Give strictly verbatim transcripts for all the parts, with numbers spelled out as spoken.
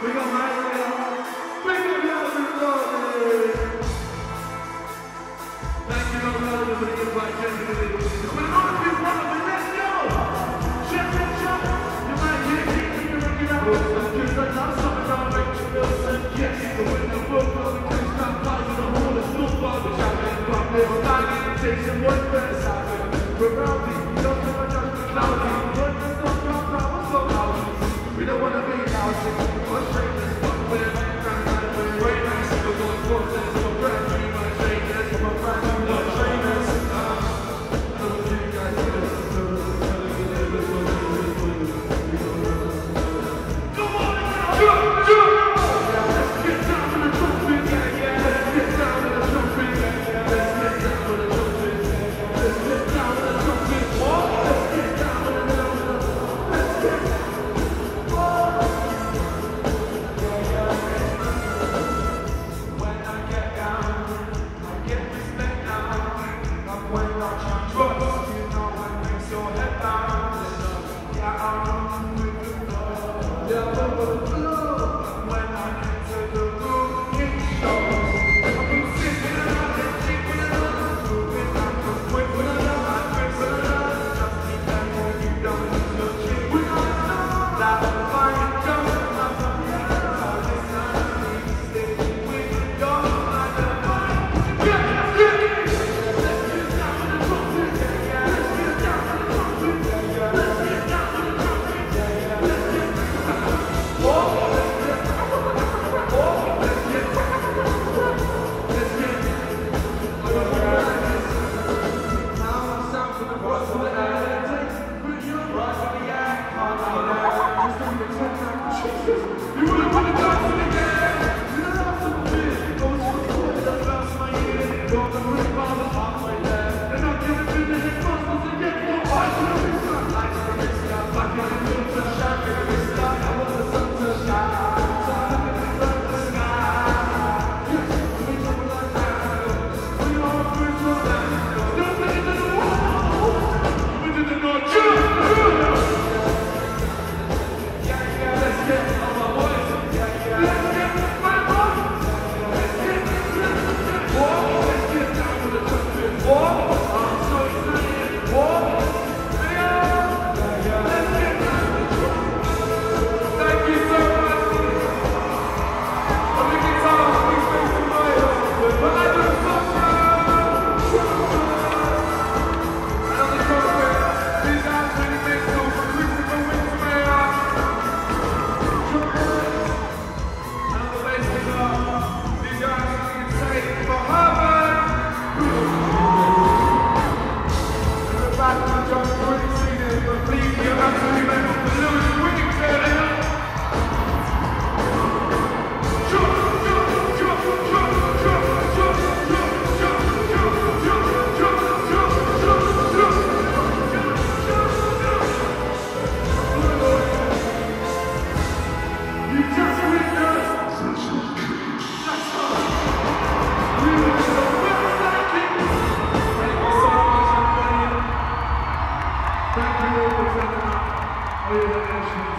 got my Big up yours and glory. Thank you, Lord, for the invite, gentlemen. We're on to be relevant, let's go! Check, check, check. You might hear me in the regular house. Cause I love something that makes you feel safe. Yes, the window book, all the kids got flies in the hall, the school bar, the champagne club, little bag, takes some one better happen. We're rowdy, don't give a judge the cloudy. When the sun comes out, we're so lousy. We don't wanna be lousy, we're straight as fuck. We're way nice, we're going for this, we're brand new, my trainers, we're brand new, my trainers. I don't know you guys do this, so come on now, jump, jump! Let's get down to the trumpets, yeah, yeah. Let's get down to the trumpets, yeah, yeah. Let's get down to the trumpets, let's get down to the trumpets, what? Let's get down to the trumpets, let's get down.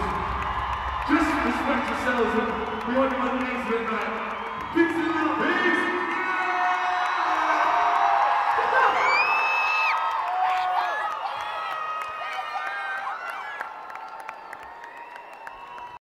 Just respect yourselves, and we want to run the next midnight. Peace and love, peace!